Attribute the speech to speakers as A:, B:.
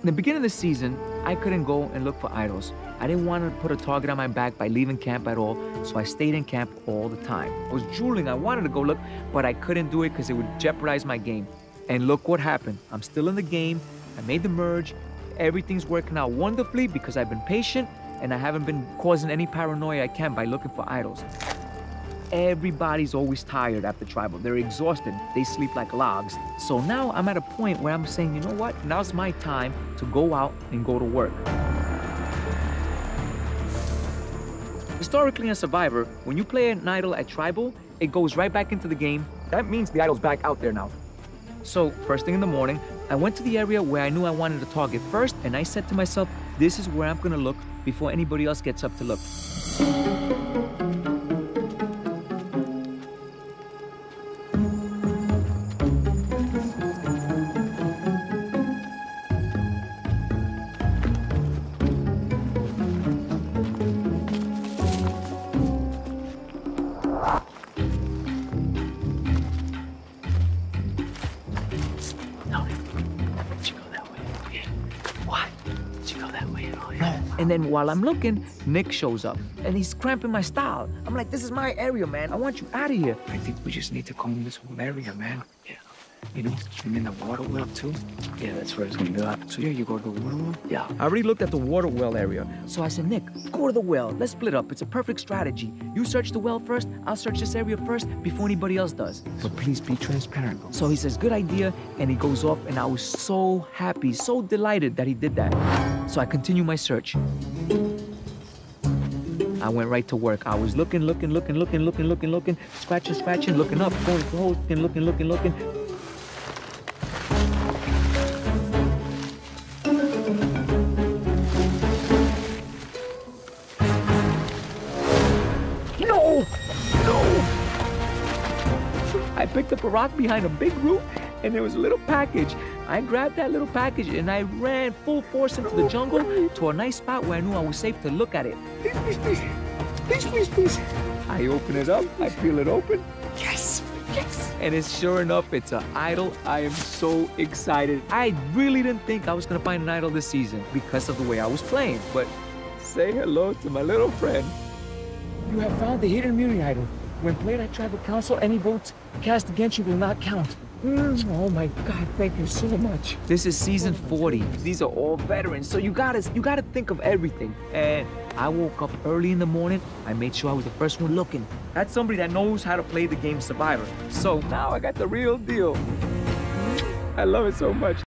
A: In the beginning of the season, I couldn't go and look for idols. I didn't want to put a target on my back by leaving camp at all, so I stayed in camp all the time. I was drooling, I wanted to go look, but I couldn't do it because it would jeopardize my game. And look what happened. I'm still in the game, I made the merge, everything's working out wonderfully because I've been patient and I haven't been causing any paranoia I can by looking for idols. Everybody's always tired after tribal. They're exhausted. They sleep like logs. So now I'm at a point where I'm saying, you know what? Now's my time to go out and go to work. Historically in Survivor, when you play an idol at tribal, it goes right back into the game. That means the idol's back out there now. So first thing in the morning, I went to the area where I knew I wanted to target first, and I said to myself, this is where I'm gonna look before anybody else gets up to look. And then while I'm looking, Nick shows up and he's cramping my style. I'm like, this is my area, man. I want you out of here.
B: I think we just need to comb this whole area, man. Yeah. You know, and then the water well too. Yeah, that's where it's gonna go. So yeah, you go to the water well? Yeah.
A: I already looked at the water well area. So I said, Nick, go to the well. Let's split up. It's a perfect strategy. You search the well first, I'll search this area first before anybody else does.
B: But please be transparent.
A: So he says, good idea, and he goes off, and I was so happy, so delighted that he did that. So I continue my search. I went right to work. I was looking, scratching, looking up, going for holes, looking. No! I picked up a rock behind a big root, and there was a little package. I grabbed that little package and I ran full force into the jungle to a nice spot where I knew I was safe to look at it. Please. I open it up, I peel it open. Yes! And it's sure enough, it's an idol. I am so excited. I really didn't think I was gonna find an idol this season because of the way I was playing, but say hello to my little friend. You have found the hidden immunity idol. When played at Tribal Council, any votes cast against you will not count. Oh my God, thank you so much. This is season 40. These are all veterans, so you gotta think of everything. And I woke up early in the morning. I made sure I was the first one looking. That's somebody that knows how to play the game Survivor. So now I got the real deal. I love it so much.